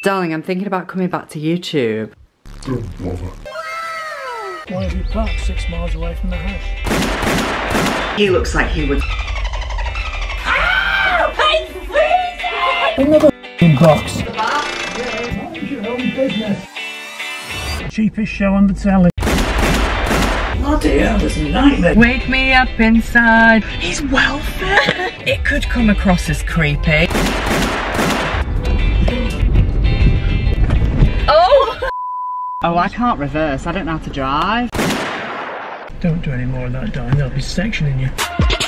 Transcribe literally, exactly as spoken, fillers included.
Darling, I'm thinking about coming back to YouTube. Why have you parked six miles away from the house? He looks like he would. Ow! It's freezing! Another f***ing box. Mind your own business. Cheapest show on the telly. Bloody hell, this is a nightmare. Wake me up inside. He's well fed. It could come across as creepy. Oh! Oh, I can't reverse. I don't know how to drive. Don't do any more of that, darling. They'll be sectioning you.